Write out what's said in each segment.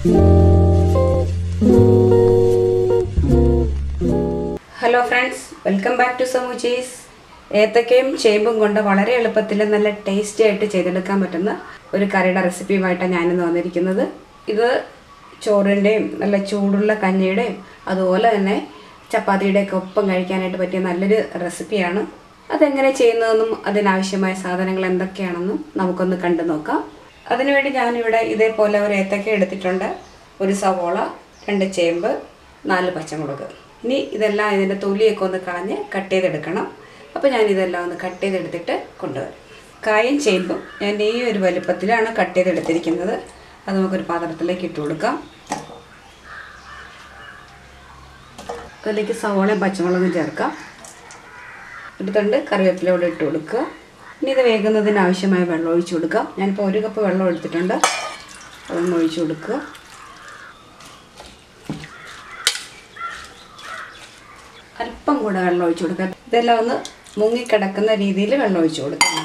Hello friends, welcome back to സമൂച്ചീസ്. ഏത്തക്കയും ചേമ്പും കൊണ്ട് വളരെ എളുപ്പത്തിൽ നല്ല ടേസ്റ്റി ആയിട്ട് ചെയ്തെടുക്കാൻ പറ്റുന്ന ഒരു കറിയുടെ റെസിപ്പിയുമായിട്ടാണ് ഞാനിന്ന് വന്നിരിക്കുന്നത്. ഇത് ചോറിൻ്റെയും നല്ല ചൂടുള്ള കഞ്ഞിയുടെയും അതുപോലെ തന്നെ ചപ്പാത്തിയുടെയൊക്കെ ഒപ്പം കഴിക്കാനായിട്ട് പറ്റിയ നല്ലൊരു റെസിപ്പിയാണ്. അതെങ്ങനെ ചെയ്യുന്നതെന്നും അതിനാവശ്യമായ സാധനങ്ങൾ എന്തൊക്കെയാണെന്നും നമുക്കൊന്ന് കണ്ടു നോക്കാം. അതിനുവേണ്ടി ഞാനിവിടെ ഇതേപോലെ ഒരു ഏത്തക്ക എടുത്തിട്ടുണ്ട്, ഒരു സവോള, 2 ചേമ്പ്, 4 പച്ചമുളക്. ഇനി ഇതെല്ലാം ഇതിൻ്റെ തൊലിയൊക്കെ ഒന്ന് കളഞ്ഞ് കട്ട് ചെയ്തെടുക്കണം. അപ്പോൾ ഞാനിതെല്ലാം ഒന്ന് കട്ട് ചെയ്തെടുത്തിട്ട് കൊണ്ടുവരും. കായും ചേമ്പും ഞാൻ ഈ ഒരു വലുപ്പത്തിലാണ് കട്ട് ചെയ്തെടുത്തിരിക്കുന്നത്. അത് നമുക്കൊരു പാത്രത്തിലേക്ക് ഇട്ട് കൊടുക്കാം. അതിലേക്ക് സവോളയും പച്ചമുളകും ചേർക്കാം. എടുത്തുകൊണ്ട് കറിവേപ്പില കൂടെ ഇട്ട് കൊടുക്കുക. ഇനി ഇത് വേകുന്നതിന് ആവശ്യമായ വെള്ളം ഒഴിച്ചു കൊടുക്കാം. ഞാനിപ്പോൾ 1 കപ്പ് വെള്ളം എടുത്തിട്ടുണ്ട്, അതൊന്ന് ഒഴിച്ചു കൊടുക്കുക. അല്പം കൂടെ വെള്ളം ഒഴിച്ചു കൊടുക്കുക. ഇതെല്ലാം ഒന്ന് മുങ്ങിക്കിടക്കുന്ന രീതിയിൽ വെള്ളം ഒഴിച്ചു കൊടുക്കുക.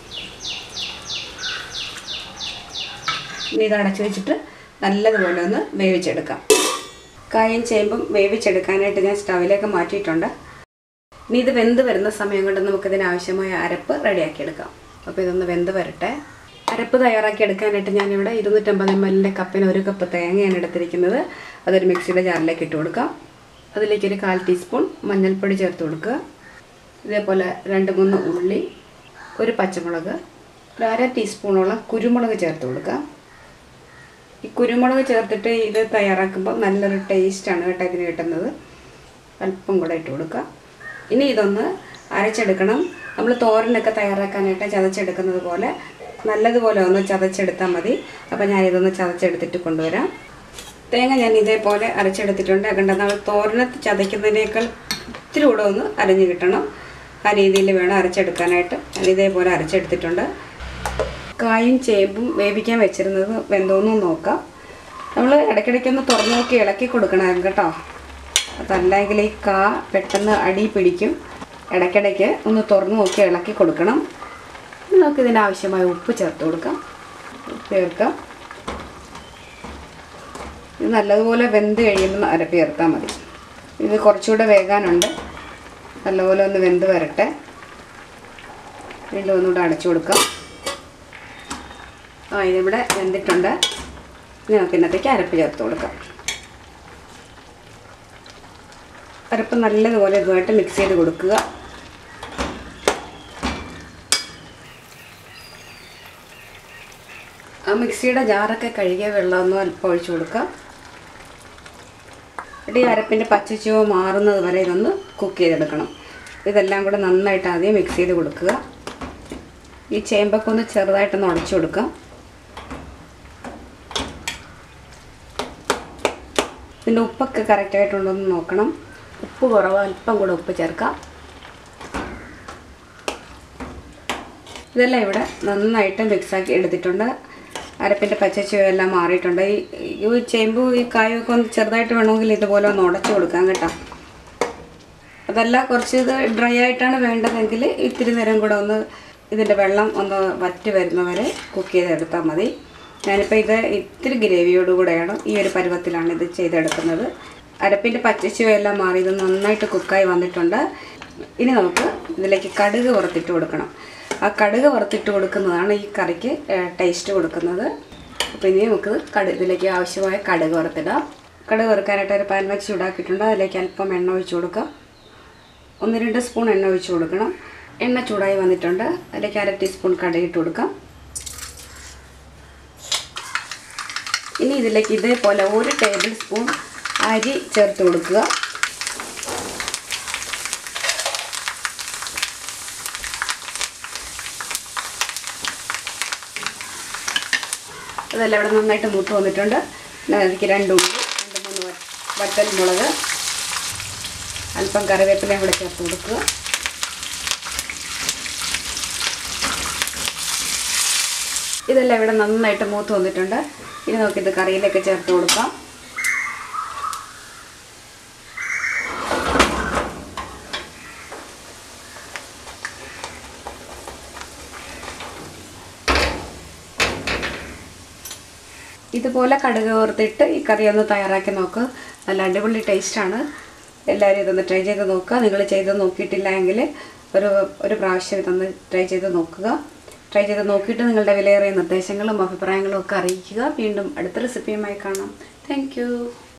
ഇനി ഇത് അടച്ചു വെച്ചിട്ട് നല്ലതുപോലെ ഒന്ന് വേവിച്ചെടുക്കാം. കായും ചേമ്പും വേവിച്ചെടുക്കാനായിട്ട് ഞാൻ സ്റ്റവിലേക്ക് മാറ്റിയിട്ടുണ്ട്. ഇനി ഇത് വെന്ത് വരുന്ന സമയം കൊണ്ട് നമുക്കിതിനാവശ്യമായ അരപ്പ് റെഡിയാക്കിയെടുക്കാം. അപ്പോൾ ഇതൊന്ന് വെന്ത് വരട്ടെ. അരപ്പ് തയ്യാറാക്കി എടുക്കാനായിട്ട് ഞാനിവിടെ 250 ml കപ്പിന് 1 കപ്പ് തേങ്ങയാണ് എടുത്തിരിക്കുന്നത്. അതൊരു മിക്സിയുടെ ജാറിലേക്ക് ഇട്ട് കൊടുക്കാം. അതിലേക്കൊരു 1/4 ടീസ്പൂൺ മഞ്ഞൾപ്പൊടി ചേർത്ത് കൊടുക്കുക. ഇതേപോലെ 2-3 ഉള്ളി, ഒരു പച്ചമുളക്, ഒരു 1/2 ടീസ്പൂണോളം കുരുമുളക് ചേർത്ത് കൊടുക്കുക. ഈ കുരുമുളക് ചേർത്തിട്ട് ഇത് തയ്യാറാക്കുമ്പോൾ നല്ലൊരു ടേസ്റ്റാണ് കേട്ടോ ഇതിന് കിട്ടുന്നത്. അല്പം കൂടെ ഇട്ട് കൊടുക്കുക. ഇനി ഇതൊന്ന് അരച്ചെടുക്കണം. നമ്മൾ തോരനൊക്കെ തയ്യാറാക്കാനായിട്ട് ചതച്ചെടുക്കുന്നത് പോലെ നല്ലതുപോലെ ഒന്ന് ചതച്ചെടുത്താൽ മതി. അപ്പോൾ ഞാനിതൊന്ന് ചതച്ചെടുത്തിട്ട് കൊണ്ടുവരാം. തേങ്ങ ഞാൻ ഇതേപോലെ അരച്ചെടുത്തിട്ടുണ്ട്. അതുകൊണ്ട് നമ്മൾ തോരന് ചതയ്ക്കുന്നതിനേക്കാൾ ഇത്തിരി കൂടെ ഒന്ന് അരഞ്ഞ് കിട്ടണം. ആ രീതിയിൽ വേണം അരച്ചെടുക്കാനായിട്ട്. ഞാൻ ഇതേപോലെ അരച്ചെടുത്തിട്ടുണ്ട്. കായും ചേമ്പും വേവിക്കാൻ വെച്ചിരുന്നത് വെന്തോന്നും നോക്കാം. നമ്മൾ ഇടയ്ക്കിടയ്ക്കൊന്ന് തുറന്നു നോക്കി ഇളക്കി കൊടുക്കണം കേട്ടോ. അതല്ലെങ്കിൽ ഈ കാ പെട്ടെന്ന് അടി പിടിക്കും. ഇടയ്ക്കിടയ്ക്ക് ഒന്ന് തുറന്നു നോക്കി ഇളക്കി കൊടുക്കണം. നമുക്കിതിന് ആവശ്യമായ ഉപ്പ് ചേർത്ത് കൊടുക്കാം. ഉപ്പ് ചേർക്കാം. ഇത് നല്ലതുപോലെ വെന്ത് കഴിയുമ്പോൾ അരപ്പ് ചേർത്താൽ മതി. ഇത് കുറച്ചുകൂടെ വേകാനുണ്ട്. നല്ലപോലെ ഒന്ന് വെന്ത് വരട്ടെ. വീണ്ടും ഒന്നുകൂടെ അടച്ചു കൊടുക്കാം. ഇതിവിടെ വെന്തിട്ടുണ്ട്. ഇനി നമുക്ക് ഇന്നത്തേക്ക് അരപ്പ് ചേർത്ത് കൊടുക്കാം. അരപ്പ് നല്ലതുപോലെ ഇതുമായിട്ട് മിക്സ് ചെയ്ത് കൊടുക്കുക. ആ മിക്സിയുടെ ജാറൊക്കെ കഴുകിയ വെള്ളമൊന്നും അല്പം ഒഴിച്ചു കൊടുക്കുക. ഈ അരപ്പിൻ്റെ പച്ചച്ചുവ മാറുന്നത് വരെ ഇതൊന്ന് കുക്ക് ചെയ്തെടുക്കണം. ഇതെല്ലാം കൂടെ നന്നായിട്ട് ആദ്യം മിക്സ് ചെയ്ത് കൊടുക്കുക. ഈ ചേമ്പൊക്കെ ഒന്ന് ചെറുതായിട്ടൊന്ന് ഉടച്ചു കൊടുക്കാം. ഇതിൻ്റെ ഉപ്പൊക്കെ കറക്റ്റായിട്ടുണ്ടോ എന്ന് നോക്കണം. ഉപ്പ് കുറവ്, അല്പം കൂടെ ഉപ്പ് ചേർക്കാം. ഇതെല്ലാം ഇവിടെ നന്നായിട്ട് മിക്സാക്കി എടുത്തിട്ടുണ്ട്. അരപ്പിൻ്റെ പച്ചച്ചുവയെല്ലാം മാറിയിട്ടുണ്ട്. ഈ ചേമ്പ് ഈ കായൊക്കെ ഒന്ന് ചെറുതായിട്ട് വേണമെങ്കിൽ ഇതുപോലെ ഒന്ന് ഉടച്ചു കൊടുക്കാം കേട്ടോ. അതല്ല കുറച്ച് ഇത് ഡ്രൈ ആയിട്ടാണ് വേണ്ടതെങ്കിൽ ഇത്തിരി നേരം കൂടെ ഒന്ന് ഇതിൻ്റെ വെള്ളം ഒന്ന് വറ്റി വരുന്നവരെ കുക്ക് ചെയ്തെടുത്താൽ മതി. ഞാനിപ്പോൾ ഇത് ഇത്തിരി ഗ്രേവിയോടുകൂടെയാണ്, ഈ ഒരു പരുവത്തിലാണ് ഇത് ചെയ്തെടുക്കുന്നത്. അരപ്പിൻ്റെ പച്ചച്ചുവയെല്ലാം മാറി ഇത് നന്നായിട്ട് കുക്കായി വന്നിട്ടുണ്ട്. ഇനി നമുക്ക് ഇതിലേക്ക് കടുക് വറുത്തിട്ട് കൊടുക്കണം. ആ കടുക് വറുത്തിട്ട് കൊടുക്കുന്നതാണ് ഈ കറിക്ക് ടേസ്റ്റ് കൊടുക്കുന്നത്. അപ്പോൾ ഇനി നമുക്ക് ഇതിലേക്ക് ആവശ്യമായ കടുക് വറുത്തിടാം. കടുക് വറുക്കാനായിട്ട് ഒരു പാൻ വെച്ച് ചൂടാക്കിയിട്ടുണ്ട്. അതിലേക്ക് അല്പം എണ്ണ ഒഴിച്ച് കൊടുക്കാം. 1-2 സ്പൂൺ എണ്ണ ഒഴിച്ച് കൊടുക്കണം. എണ്ണ ചൂടായി വന്നിട്ടുണ്ട്. അതിലേക്ക് 1/2 ടീസ്പൂൺ കടുക് ഇട്ട് കൊടുക്കാം. ഇനി ഇതിലേക്ക് ഇതേപോലെ 1 ടേബിൾ സ്പൂൺ അരി ചേർത്ത് കൊടുക്കുക. അതെല്ലാം ഇവിടെ നന്നായിട്ട് മൂത്ത് വന്നിട്ടുണ്ട്. അതിലേക്ക് 2 ഉള്ളി, 2-3 വറ്റൽ മുളക്, അല്പം കറിവേപ്പിലയും കൂടെ ചേർത്ത് കൊടുക്കുക. ഇതെല്ലാം ഇവിടെ നന്നായിട്ട് മൂത്ത് വന്നിട്ടുണ്ട്. ഇനി നമുക്കിത് കറിയിലേക്ക് ചേർത്ത് കൊടുക്കാം. ഇതുപോലെ കടുക് ഓർത്തിട്ട് ഈ കറി ഒന്ന് തയ്യാറാക്കി നോക്കുക. നല്ല അടിപൊളി ടേസ്റ്റാണ്. എല്ലാവരും ഇതൊന്ന് ട്രൈ ചെയ്ത് നോക്കുക. നിങ്ങൾ ചെയ്ത് നോക്കിയിട്ടില്ല എങ്കിൽ ഒരു പ്രാവശ്യം ഇതൊന്ന് ട്രൈ ചെയ്ത് നോക്കുക. ട്രൈ ചെയ്ത് നോക്കിയിട്ട് നിങ്ങളുടെ വിലയേറിയ നിർദ്ദേശങ്ങളും അഭിപ്രായങ്ങളും ഒക്കെ അറിയിക്കുക. വീണ്ടും അടുത്ത റെസിപ്പിയുമായി കാണാം. താങ്ക്